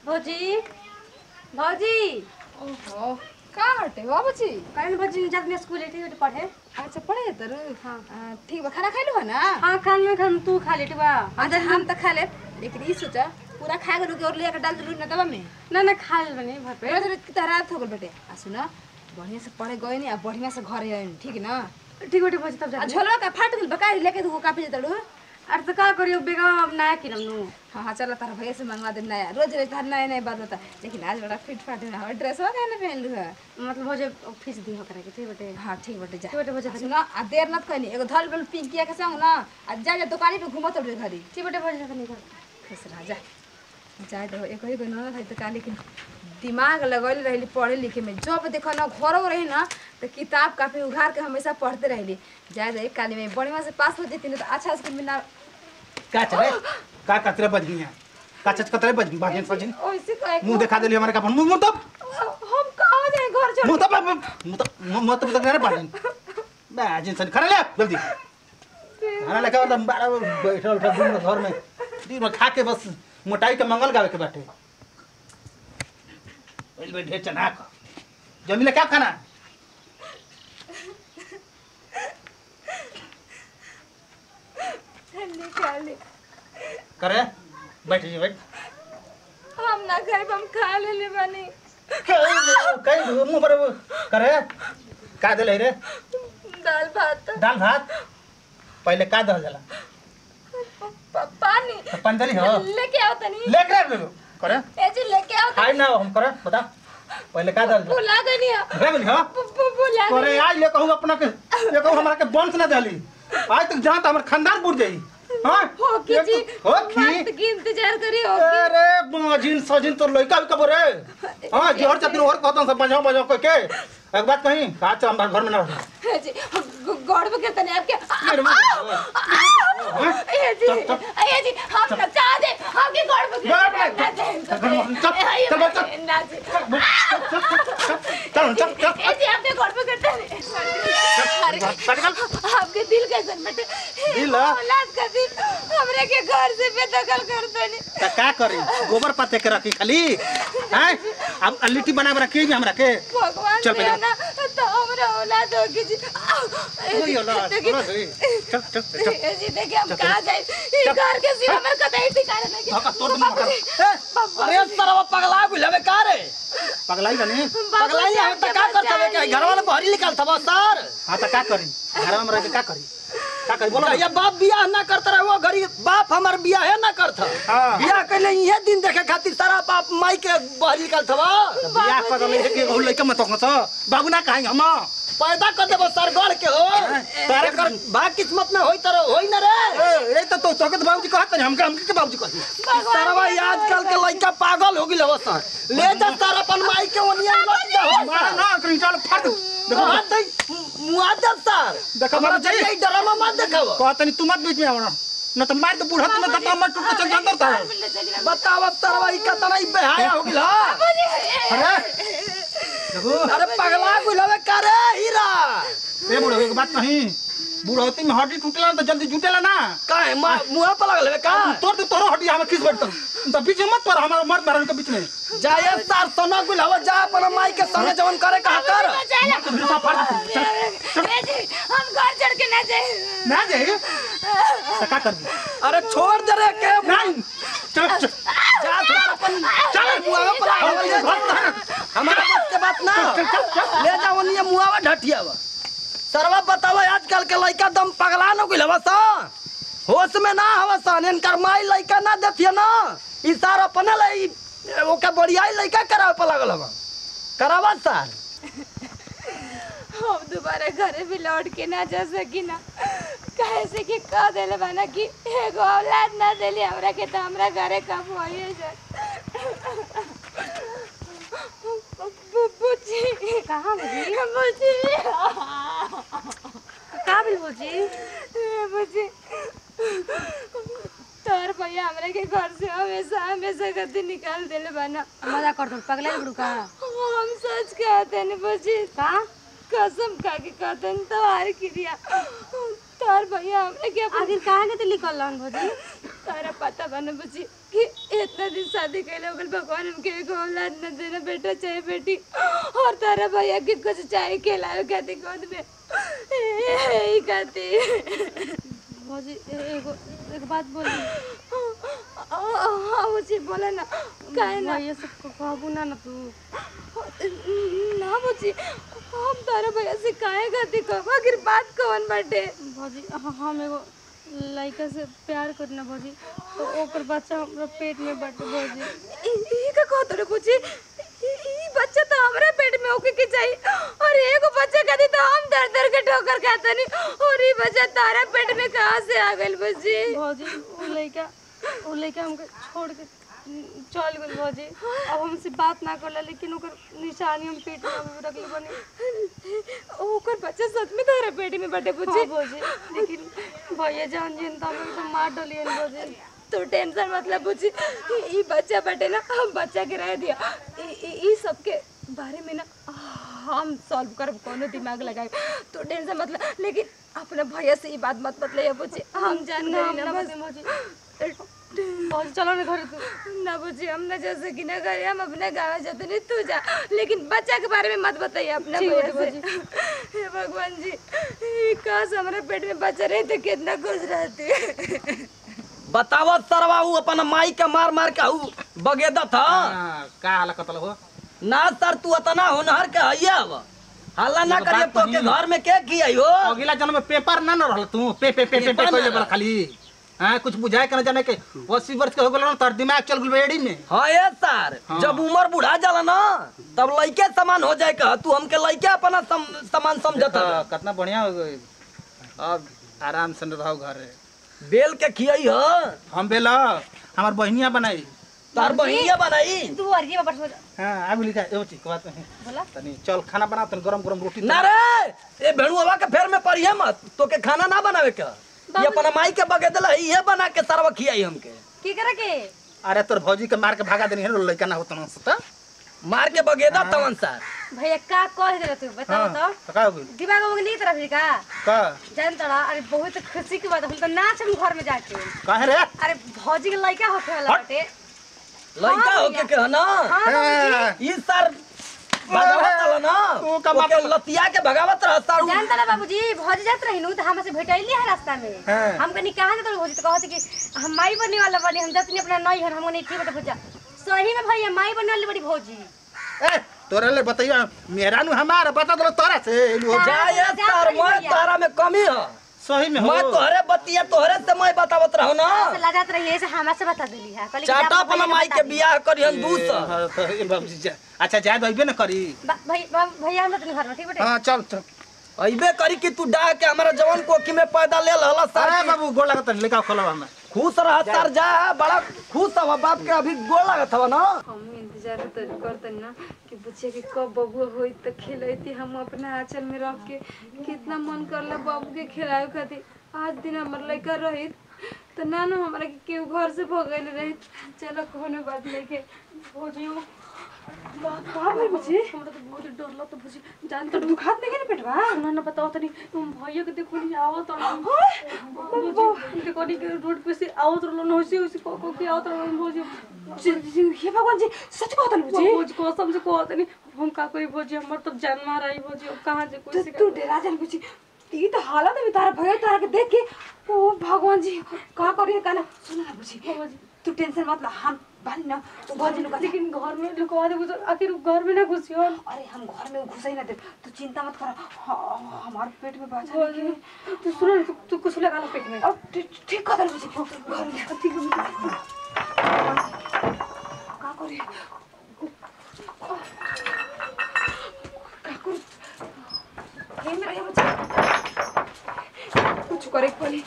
भौजी भौजी ओहो का हटे बाबूजी कल भौजी जब मैं स्कूल लेटी हुई पढ़े। अच्छा पढ़े तर हाँ ठीक बा खाना खाइलु है ना हाँ खान में खान तू खा लेटी बा अच्छा हम त खा ले लेकिन ई सोचा पूरा खा के रुके और ले के डाल दे ना दबा में ना खा ले बने भर पे पेट की तरह थोक बेटे आ सुना बढ़िया से पढ़े गए नहीं आ बढ़िया से घर आए ठीक ना ठीक बेटे भौजी तब जा झोलवा का फाट गेल बका लेके तू काफी जतड़ू अरे तो का करियो बेगा अब नया किनम नु। हाँ चल तारा भैया से मंगवा दे नया रोज रोज तार नया नया बात होता लेकिन आज बड़ा फिट फाट है ड्रेस हो कहने पहन लू है मतलब भौजी फीस दी हो करे के ठीक बेटे। हाँ ठीक बेटे जा बेटे भौजी सुना आ देर मत कहनी एगो धल बेल पिंकिया के संग ना आ जा दुकानी पे घूमत उड़े घरी ठीक बेटे भौजी से निकल खुश रह जा जाए तो एक ही ननद है तो का लेकिन दिमाग लगल रही पढ़े लिखे में जब देखो ना घरों रही ना तो किताब कापी उघार के हमेशा पढ़ते रही जाए जाए काली में बढ़िया से पास हो जाती ना तो अच्छा स्कूल में ना का चले का कतरे बजनी है का चच कतरे बजनी बाजन सजन ओइसे कहे मुंह दिखा देली हमारे का मुंह तब हम कहां जाए घर छोड़ मुंह तब तक नहीं बाजन बाजन सजन खा ले जल्दी खाना लेके मतलब बैठा उठा दिन में घर में दिन में खा के बस मोटाई के मंगल गावे के बैठे ओइल बैठे चना का जमीला क्या खाना निकाले करे बैठ जी बैठ हम ना खाए हम खा ले बानी कई मुंह पर करे का दे रे दाल भात पहले का दल जाला पानी पानी दली हो लेके आओ तनी लेके ले लो करे ए जी लेके आओ खाई ना हम करे बता पहले का दल भुला गनी रे बोली हां भुला करे आज ले कहूं अपना के ये कहूं हमरा के वंश ना दली आज तक जहां त हमर खानदान बुझ जाई हां हो की जी हो की वक्त की इंतजार करी हो अरे बाजिन सजिन तो लइका कब रे हां जोहर चतुर और कहतन सब बजाओ बजाओ कह के एक बात कहीं आज हम घर में ना रह जी गॉड में कहते नहीं आपके ए जी हम ना चाह दे आपके गॉड में चल ए जी आपके गॉड में करते नहीं आपके दिल कैसे बेटे दिल औलाद का दिल हमरे के घर से बेदखल करते नहीं त का करी गोबर पत्ते के रखी खाली हैं अब लिट्टी बना बना के हमरा के भगवान चल पहले ना तो हमरा औलाद होगी जी कोई औलाद चल चल चल ए जी देखिए हम कहां जाए ई घर के सिवा में कतई ठिकाना नहीं धक्का तोड़ दूं अरे सरवा पगला गुलवे का रे पगलाई बने पगलाई हम त का करतबे के घर वाले बहरी निकालतबो सर हां त का करी घर में रह के का करी बोलो ये बाप बियाह ना करता रहे वो गरीब बाप हमार बियाह है ना करता हां बियाह कइले इहे दिन देखे खातिर सारा बाप माई के बहरी निकालतबो बियाह कर ले के हो लइका मत तो बाबू ना कहीं हम पैदा कर देबो सर गड़ के हो तारे कर भाग किस्मत में होई तरह होई ना रे ए तो तोके बाबूजी कहत नहीं हमके हमके बाबूजी कही सरवा आजकल के लइका पागल हो गेल हो सर ले जा सर अपन माई के ओनिया मत दे हो मार ना कहीं चल फट देखो हाथ दे मुआदत सर देखो हमरा बाबूजी चाहिए ड्रामा मत देखाओ कहत नहीं तू मत बीच में आवना न तो मार तो बूढ़ा में दता मत टूट चल अंदर था बताओ सरवा ई कतना ई बेहाया हो गेल अरे देखो अरे पगला गुलवे का रे हीरा ए बूढ़ा एक बात नहीं बूढ़ोती में हड्डी टूटेला तो जल्दी जुटेला ना काहे मुंह पर लगले का तोर हड्डी हम किस बैठता तो बीच में मत पर हमारा मर्द मारन के बीच में जाए सार सोना गुलवा जा अपन माई के संगे जवन करे कहा कर ए जी हम घर छोड़ के ना जाए ना जाए का कर अरे छोड़ दे रे के नहीं चल जा तू अपन चल मुंह पर हमारा बस के बात ना ले जा ओनिया मुंहवा ढटियावा सरवा बतावा आजकल के लइका दम पगला न गुलवा सा होश में ना हवा सन इनकर माई लइका ना देथिए ना ई सार अपने लई ओके बढ़िया लइका करावे पर लागल हवा करावा सर हम दोबारा घरे भी लौट के ना जा सकी ना कहे से कि कह देले बना कि एगो औलाद ना देली हमरा के तो हमरा घरे कब होइए जा बुची कहां बुजी बुची का बिल बुजी बुची तोर भैया हमरा के घर से हमेशा हमेशा कदी निकाल देले बना मजा कर दो पगला बुड़ू का हम सच कहते नहीं बुची का कसम खा के कहते नहीं तोहार क्रिया तोर भैया हमरा के आखिर काहे के निकल लन भौजी तारा पता बने बुची कि इतना दिन शादी कैले हो गल भगवान उनके एगो औलाद न देना बेटा चाहे बेटी और तारा भैया के कुछ चाहे खिलाओ खाती गोद में यही खाती भौजी एक बात बोली हाँ मुझे बोला ना काहे ना ये सब कहबू ना तू ना मुझे हम तारा भैया से काहे खाती कहबा आखिर बात कौन बाटे भौजी हम एगो लड़का से प्यार करना भौजी तो ओकर बच्चा हमरा पेट में बाटे भौजी ई का कहत रे बुझी ई बच्चा तो हमरा पेट में होके के चाहिए और एगो बच्चा खाती तो हम दर दर के ठोकर खाते नहीं और ई बच्चा तारा पेट में कहां से आ गइल बुझी भौजी वो लड़का हमके छोड़ के चल गइल भौजी अब हमसे बात ना करला लेकिन ओकर निशानी हम पेट में अभी रखले बनी ओकर बच्चा सच में तारा पेट में बाटे बुझी हाँ भौजी लेकिन भैया जान जी तो हम एकदम मार डलियन भौजी तो टेंशन मतलब बुझी ई बच्चा बाटे ना हम बच्चा के रह दिया ई सब के बारे में ना हम सॉल्व करब कोनो दिमाग लगाए तो टेंशन मतलब लेकिन अपने भैया से ई बात मत बतले बुझी हम जान गए ना बस भौजी चलो ना घर तू ना बुझी हम ना जा सकी ना करे हम अपने गाँव जाते नहीं तू जा लेकिन बच्चा के बारे में मत बताइए अपने भैया से हे भगवान जी काश हमारे पेट में बच्चा रहे तो कितना खुश रहते बतावा सरवा ऊ अपन माई के मार मार के ऊ बगेदा था का हाल कतल हो ना सर तू इतना होनहार के हइया अब हल्ला ना करिए तो के घर में के किया हो अगला जन्म में पेपर ना रहल तू पे पे पे पे कोइले बल खाली हां कुछ बुझाए के न जाने के 80 वर्ष के हो गेल न तर दिमाग चल गेल बेड़ी में हां ये सर जब उम्र बुढ़ा जाला ना तब लइके समान हो जाए का तू हमके लइके अपना समान समझत कितना बढ़िया हो गई अब आराम से रहो घर बेल के खियाई हो हम बेला हमार बहनिया बनाई तार बहिनिया बनाई तू अर्जी में बस हां आगु लिखा एगो चीज बात है बोला तनी चल खाना बना तनी गरम गरम रोटी ना रे ए भेणुआ के फेर में पड़िए मत तो के खाना ना बनावे का ये अपना माई के बगे देला ये बना के सरवा खियाई हमके की करे के अरे तोर भौजी के मार के भागा देनी है लइका ना होत न सता मार के बगेदा तवन सर भैया का कह दे तू बताओ तो का हो गई दिमाग में नहीं तरफ का का जान तड़ा अरे बहुत खुशी की बात हम तो नाच हम घर में जाके काहे रे अरे भौजी के लड़का होके वाला बाटे लइका होके के ना ई सर भगावत रह ना तू का ओके लतिया के भगावत रह सर जान तड़ा बाबूजी भौजी जात रही नु तो हमसे भेटैली है रास्ता में हम कनी कहां जात भौजी तो कहत कि हम माई बनने वाला बनी हम जतनी अपना नहीं है हम नहीं ठीक बटे भौजा सही में भैया माई बनने वाली बड़ी भौजी ए तोरा ले बताइयो मेरा नु हमारा बता दो तोरा से जाए सर मैं तारा में कमी है सही में हो मैं तोहरे बतिया तोहरे से मैं बतावत रहू ना ला जात रही है हमरा से बता देली है कहली चाटा अपना माई के बियाह करी हम 200 अच्छा जाए भाई न करी भैया हम तनी घर में ठीक बटे हां चल चल अइबे करी कि तू डाह के हमारा जवान कोखी में पैदा ले लहला सर अरे बाबू गोड़ लागत लेका खोलवा हमें खुश रह सर जा बड़ा खुश हवा बाप के अभी गोड़ लागत हवा ना हम इंतजार करतन ना कि बच्चे के कब बबुआ होई त खिलैती हम अपना आंचल में रख के कितना मन करला बाबू के खिलावे खातिर आज दिन हमर लइका रहित त ना ना हमरा के केहू घर से भगैल रहित चलो कोनो बात नहीं के भोजियो बात का भाई मुझे हमरा तो बहुत डर लग तो बुझी जान तो दुखात नहीं के पेटवा ना ना बताओ तनी तुम भैया के देखो नहीं आओ तो देखो नहीं रोड पे से आओ तो लो होसी होसी को के आओ तो भोजी ये भगवान जी सच कहत नहीं भोजी को समझ को नहीं हम का कोई भोजी हमर तो जान मार आई भोजी अब कहां से कोई से तू डेरा जान बुझी ती तो हालत में तारा भैया तारा के देख के ओ भगवान जी का करिए काना सुन ना बुझी तू टेंशन मत ला हम बानी ना तू भौजी लोग लेकिन घर में लुकवा दे बुझ आखिर घर में ना घुसियो अरे हम घर में घुसई ना दे तू चिंता मत कर हमारे पेट में बच्चा नहीं तू सुन तू कुछ लगा लो पेट में अब ठीक कर दे बुझी घर में ठीक है का करिए का कर हे मेरा ये बच्चा कुछ करे पड़ी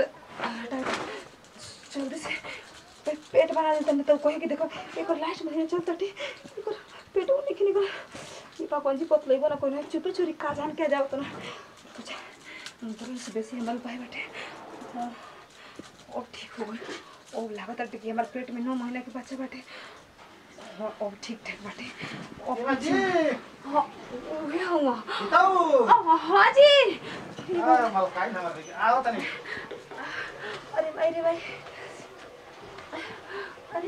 जल्दी से पेट बना देता मैं तो कहे कि देखो एक और लास्ट महीना चलता टे एक और पेट वो नहीं निकल ये पापन जी पतले बना कोई चुपे चोरी का जान के जाओ तो ना कुछ अंदर से बेसी हमल पाए बैठे और ठीक हो गए ओ लागत है कि हमारे पेट में 9 महीना के बच्चा बैठे और ठीक ठाक बैठे और जी हां ये हुआ बताओ हां जी हां माल काई ना आओ तनी अरे भाई रे भाई अरे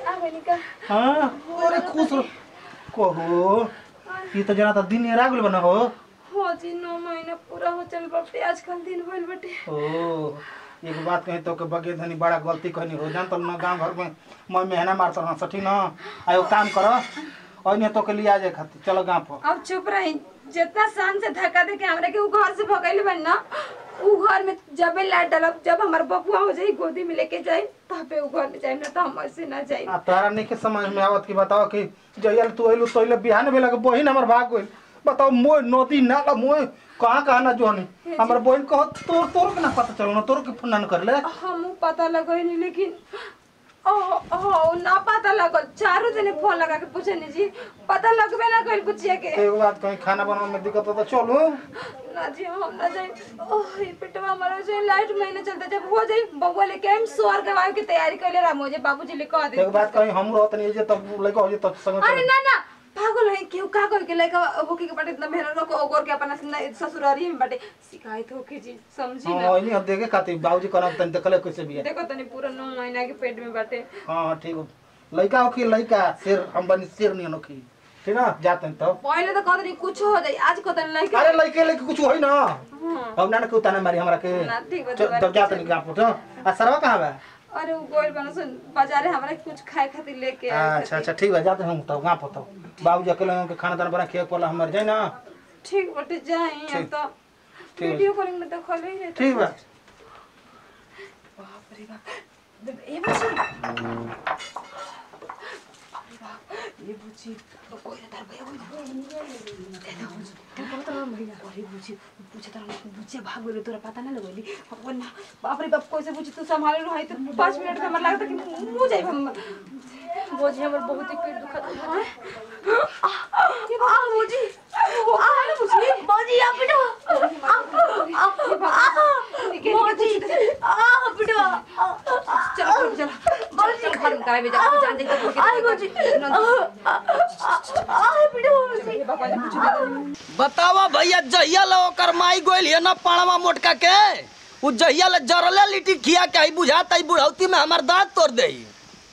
आ गइनी का हां अरे खुश रहो कहो ये तो जना तो दिन रात गेल बना हो हो जी 9 महीना पूरा हो चल बाटे आजकल दिन भइल बाटे ओ एक बात कही तो के बगे धनी बड़ा गलती कहनी हो जान तो ना गांव घर में मैं मेहना मारता ना सठी ना आयो काम करो और नहीं तो के लिए आ जाए खातिर चलो गांव पर अब चुप रही जितना शान से धक्का दे के हमरा के उ घर से भगाइले बन ना उ घर में जबे लाइट डालब जब हमार बबुआ हो जाई गोदी में लेके जाई तबे उ घर में जाई ना तो हम ऐसे ना जाई आ तारा नहीं के समझ में आवत की बताओ कि जयल तू आइलू तोइले बिहान बेला के बहिन हमर भाग गइल बताओ मोय नदी नाला मोय कहां ना जोनी हमर बहिन कह तोर के ना पता चलो ना तोर के फोन ना कर ले हम पता लगैनी लेकिन ओ ना पता लगल चारों जने फोन लगा के पूछनी जी पता लगबे ना कइल बुचिया के एक बात कहीं खाना बनाने में दिक्कत हो तो चलो ना जी हम ना जाई ओह ये पेटवा हमारा जो लाइट महीना चलता जब हो जाई बबुआ लेके हम सोर के वाव की तैयारी कइले राम हो जाई बाबूजी ले कह दे एक बात कहीं हम रहत नहीं जे तब लइका हो जे तब संग अरे ना ना पागल है क्यों का कह के लइका होके के बाटे इतना मेहनत को ओगोर के अपना ससुरारी में बाटे शिकायत होके जी समझी ना हां नहीं अब देखे खातिर बाबूजी कहना तन देखले कैसे बिया देखो तनी पूरा 9 महीना के पेट में बाटे हां ठीक हो लइका हो कि लइका शेर हम बनी शेर नहीं नखी ठीक ना जाते हैं तब पहले तो कहत नहीं कुछ हो जाई आज कहत नहीं लइका अरे लइके लेके कुछ होई ना हां अब ना के उताने मारी हमरा के ना ठीक बा तब जाते नहीं गांव पर आ सरवा कहां बा अरे वो गोल बना सुन बाजारे हमरा कुछ खाए खातिर लेके अच्छा अच्छा ठीक है जाते हम तब गांव पर तब बाबूजी अकेले के खाना दाना बना के पड़ला हमर जाई ना ठीक बटे जाई अब तो ठीक। वीडियो कॉलिंग में तो खोले ही ठीक बा बाप रे बाप ये बुची ये बुची तो कोई ना बुची भाग गए तोरा पता ना लगोली अपन बाप रे बाप कैसे बुची तू संभाले लो है तो 5 मिनट में हमरा लगता कि मुंह जाई हम बोझी हमर बहुत ही पेट दुखत है बुची बुची बोझी आप पिटो बोझी पिटो चल चल बोची घर में करावे जा जान दे तो आई बोझी आई पिटो बतावा भैया जहिया ला ओकर माई गोइल है ना पाणवा मोटका के उ जहिया ला जरले लिट्टी खिया के आई बुझात आई बुढ़ौती में हमार दांत तोड़ देई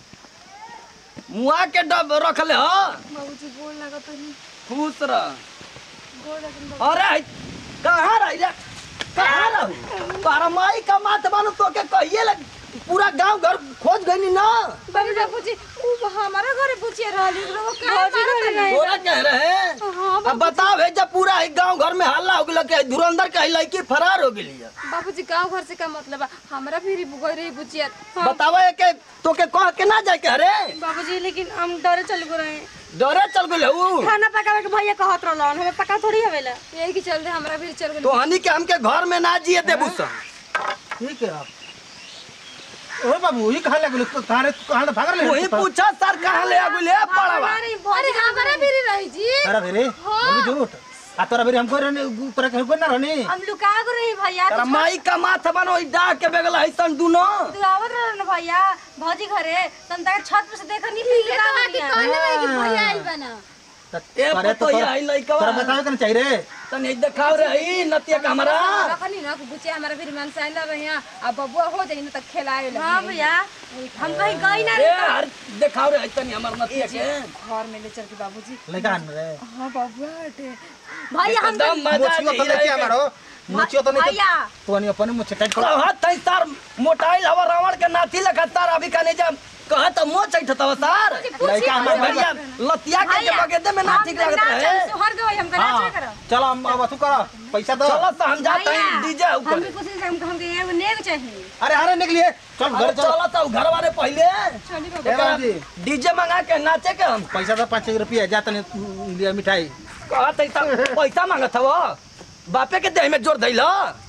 मुआ के डब रखले ह बाबूजी गोल लागत है खुश रह गोल लागत अरे कहां रही रे कहां रहू तारा माई का मात बानु तो के कहिए लग पूरा गांव घर खोज गईनी ना बाबूजी उ हमारा घरे पूछिए रहली वो का तोरा कह रहे अब बताओ है जब पूरा गांव घर में हल्ला हो गेल के धुरंधर के लड़की फरार हो गेली है बाबूजी गांव घर से का मतलब है हमरा फिर गई रही बुचिया बतावे के तो के कह के ना जाए के रे बाबूजी लेकिन हम डरे चल गए रहे डरे चल गेल हूं खाना पकावे के भैया कहत रहलन हमें पका थोड़ी हवेला यही के चलते हमरा फिर चल गई तो हनी के हमके घर में ना जिए देबू सब ठीक है आप ओ बाबू ये कहां लगल तो तारे कहां भाग रहे वही पूछा सर कहां ले आगुले पड़वा अरे हमरा फिर रही जी तारा भेरे बोली झूठ आ तोरा भेरे हमको रहने तोरा कहीं ना रहने हम लुका गए रही भैया तेरा माई का माथा बनो डाक के बेगल हैसन दुनो तू आवत रहन भैया भौजी घरे तंता के छत पे से देखनी लुका गई कहले रही कि भैया आइल बना ए तो यही लइका तोरा बतावे के चाहिए रे तने देखाव रे ई नतिया का हमरा रखनी ना बुचिया हमरा फिर मन साइन ला रही अब बबुआ हो जाई ना त खेलाए लगी हां भैया हम कहीं गई ना ए हर देखाव रे तनी हमर नतिया के घर में ले चल के बाबूजी लइका आन रे हां बबुआ हटे भैया हम एकदम मजा मोचियो तो देखिए हमारो मोचियो तो नहीं भैया तो अनि अपन मुछ टाइट तो हाथ तई सार मोटाइल हवा रावण के नाथी लगा तार अभी कने जा कहा त मो चैठ तव सार लइका हमर हमार भैया लतिया के बगेदे में नाथी लगत रहे हर गई हम करा हां करा चलो हम अब तू कर पैसा दो चलो तो हम जाते हैं डीजे हम ऊपर भी कुछ हम के एगो नेग चाहिए अरे अरे निकलिए चल घर चल चलो तो घर वाले पहले ए बाबूजी डीजे मंगा के नाचे के हम पैसा तो 5 रुपया जात नहीं लिया मिठाई कहा पैसा मांगत हव बापे के देह में जोर धैल